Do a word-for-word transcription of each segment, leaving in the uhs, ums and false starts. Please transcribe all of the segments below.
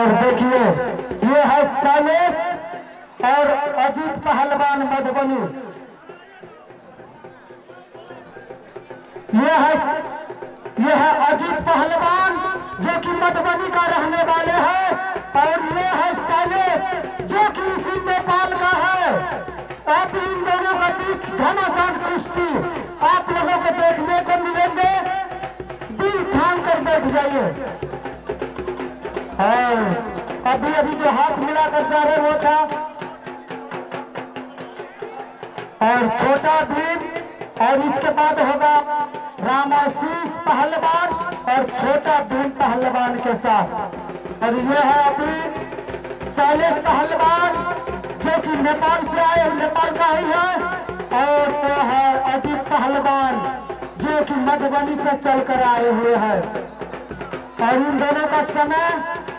और देखिए ये है शैलेश और अजीत पहलवान मधुबनी। ये है ये है अजीत पहलवान जो कि मधुबनी का रहने वाले हैं, और ये है शैलेश जो कि इसी नेपाल का है। आप इन दोनों का बीच घमासान कुश्ती आप लोगों को देखने को मिलेंगे, दिल थाम कर बैठ जाइए। और अभी अभी जो हाथ मिलाकर जा रहे वो था और छोटा भीम, और इसके बाद होगा रामाशीष पहलवान और छोटा भीम पहलवान के साथ। और ये है अभी शैलेश पहलवान जो कि नेपाल से आए, नेपाल का ही है, और वो है अजीत पहलवान जो कि मधुबनी से चलकर आए हुए हैं। और इन दोनों का समय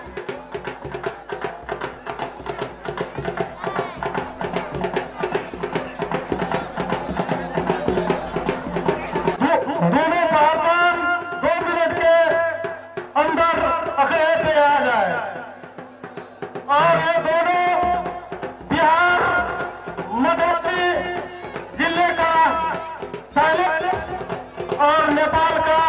दोनों पहलवान दो मिनट के अंदर अखड़े पे आ जाए। और ये दोनों बिहार मधुबनी जिले का शैलेश और नेपाल का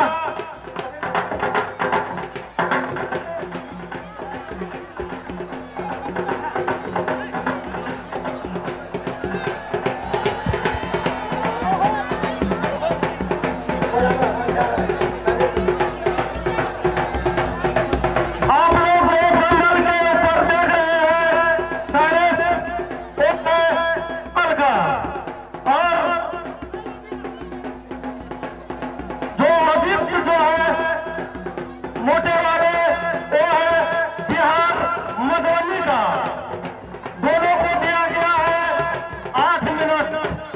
मोटे वाले वो है बिहार मधुबनी का। दोनों को दिया गया है आठ मिनट,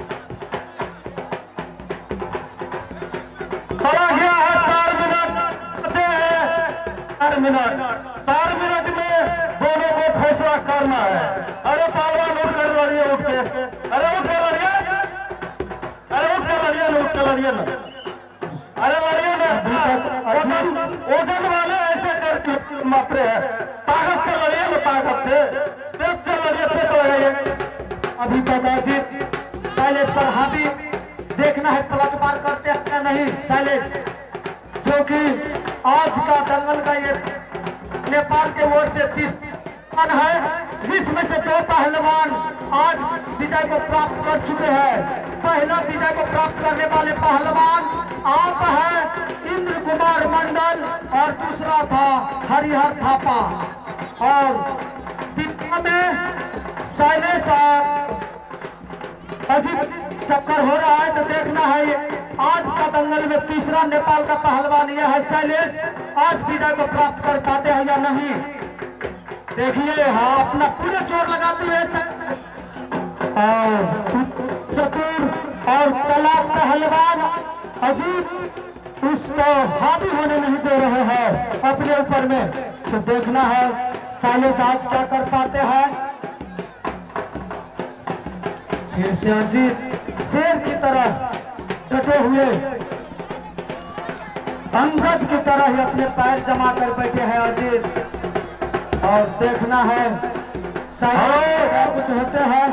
चला गया है चार मिनट, बचे हैं चार मिनट। चार मिनट में दोनों को फैसला करना है। अरे पहलवान उठ कर लड़िए, उठ के अरे उठ के लड़िए, अरे उठ के लड़िए ना, उठ के लड़िए ना, अरे लड़िए ना। वजन वजन वाले ऐसे करके मापते हैं, ताकत से लड़िए ना, ताकत से, पेट से लड़िए, पेट लगाइए। अभी तक अजीत शैलेश पर हावी, देखना है पलटवार करते हैं या नहीं। शैलेश जो कि आज का दंगल का ये नेपाल के ओर से तीस है, जिसमें से दो पहलवान आज विजय को प्राप्त कर चुके हैं। पहला विजय को प्राप्त करने वाले पहलवान आप है इंद्र कुमार मंडल, और दूसरा था हरिहर थापा। और तीसरा में शैलेश और अजीत टक्कर हो रहा है, तो देखना है आज का दंगल में तीसरा नेपाल का पहलवान यह है शैलेश, आज विजय को प्राप्त कर पाते हैं या नहीं। देखिए हाँ, अपना पूरे जोर लगाते हुए चतुर और चालाक पहलवान अजीत उसको हावी होने नहीं दे रहे हैं अपने ऊपर में। तो देखना है शैलेश आज क्या कर पाते हैं। फिर से अजीत शेर की तरह डटे हुए अंगद की तरह ही अपने पैर जमा कर बैठे हैं अजीत। और देखना है कुछ होते हैं।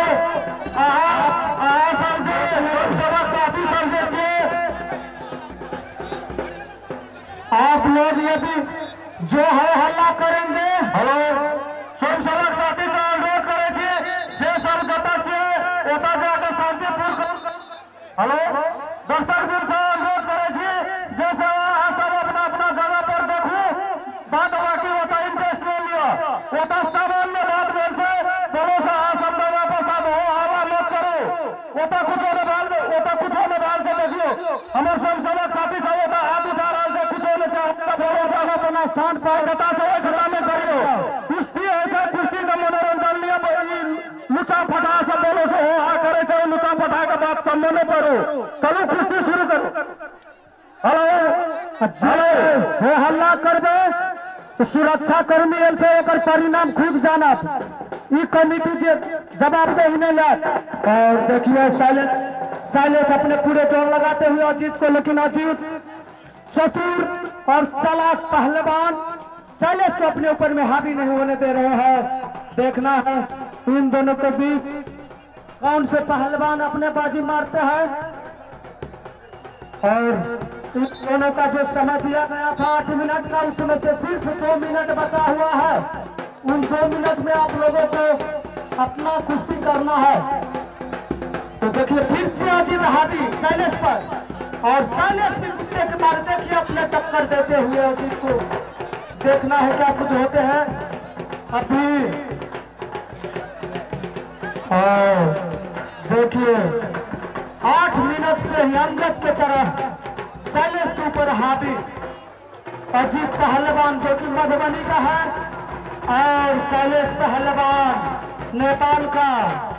आप लोग यदि जो है हल्ला करेंगे, हेलो स्वयं सेवक साथी से अनुरोध करे छे जे सब जता छे ओता जाके शांतिपूर्ण। हेलो दर्शक दिन से अनुरोध करे छे जैसे अहाँ सब अपना अपना जगह पर देखू, बात बाकी ओता इंटरेस्ट ले लियो, ओता सामान्य बात बोल छे, बोलो से अहाँ सब वापस आबो, हल्ला मत करो, ओता कुछ न बाल ओता कुछ न बाल से देखियो। हमर स्वयं सेवक साथी सब ओता हाथ उठा रहल छे, कुछ न चाहे अपना स्थान पर बता से खड़ा में करियो। कुश्ती है छे, कुश्ती का मनोरंजन लिया, लुचा फटा सब बोलो से हो हा करे छे, लुचा फटा के बात समझ न पड़ो। चलो कुश्ती शुरू करो। हेलो हेलो हो हल्ला करबे सुरक्षा कर्मी एल से ओकर परिणाम खुद जानत, ई कमिटी जे जवाब दे नहीं लात। और देखिए शैलेश शैलेश अपने पूरे जोर लगाते हुए अजीत को, लेकिन अजीत चतुर और चालाक पहलवान शैलेश को अपने ऊपर में हावी नहीं होने दे रहे हैं। देखना है इन दोनों के बीच कौन से पहलवान अपने बाजी मारते हैं। और इन दोनों का जो समय दिया गया था आठ मिनट का, उसमें से सिर्फ दो मिनट बचा हुआ है। उन दो मिनट में आप लोगों को अपना कुश्ती करना है। तो देखिए फिर से अजीत हावी शैलेश पर, और शैलेश भी गुस्से के मारे देखिए अपने टक्कर देते हुए अजीत को। देखना है क्या कुछ होते हैं अभी। और देखिए आठ मिनट से ही अंगद के तरह शैलेश के ऊपर हावी अजीत पहलवान जो कि मधुबनी का है, और शैलेश पहलवान नेपाल का।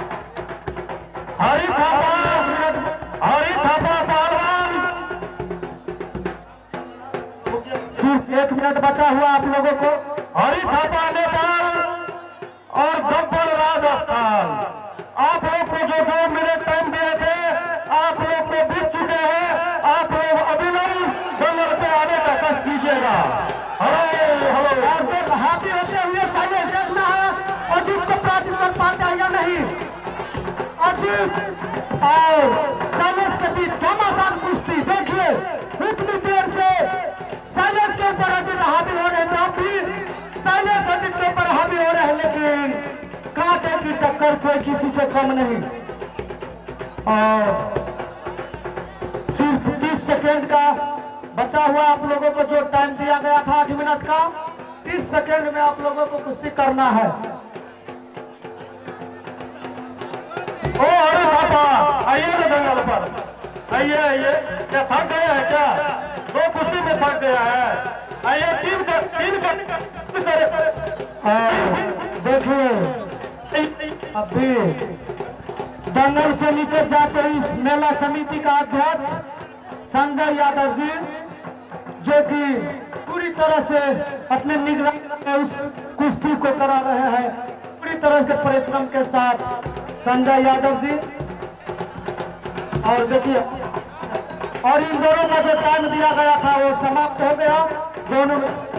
हरी थापा हरी थापा पहलवान, सिर्फ एक मिनट बचा हुआ आप लोगों को। हरी थापा नेपाल और गब्बर राजस्थान। आप लोग को जो दो मिनट टाइम दिए थे आप लोग को बीत चुके हैं। आप लोग अभिनव दंगल पे आने का कष्ट कीजिएगा। हेलो हेलो हाथी होते हुए शैलेश देखना है अजीत को पराजित कर पाता है या नहीं। अजीत और शैलेश के बीच घमासान कुश्ती। देखिए इतनी देर से शैलेश के ऊपर अजीत हावी हो रहे थे, अब भी शैलेश अजीत के ऊपर हावी हो रहे हैं, लेकिन कांटे की टक्कर कोई किसी से कम नहीं। और सिर्फ तीस सेकेंड का बचा हुआ आप लोगों को जो टाइम दिया गया था आठ मिनट का, तीस सेकेंड में आप लोगों को कुश्ती करना है। ओ अरे पापा आइए ना दंगल पर, आइए आइए। क्या थक गए हैं क्या? दो कुश्ती में थक गया है। आइए तीन का तीन का करे। देखिए अभी दंगल से नीचे जाते ही इस मेला समिति का अध्यक्ष संजय यादव जी, जो कि पूरी तरह से अपने निगरानी में उस कुश्ती को करा रहे हैं, पूरी तरह से परिश्रम के साथ संजय यादव जी। और देखिए और इन दोनों का जो टाइम दिया गया था वो समाप्त हो गया। दोनों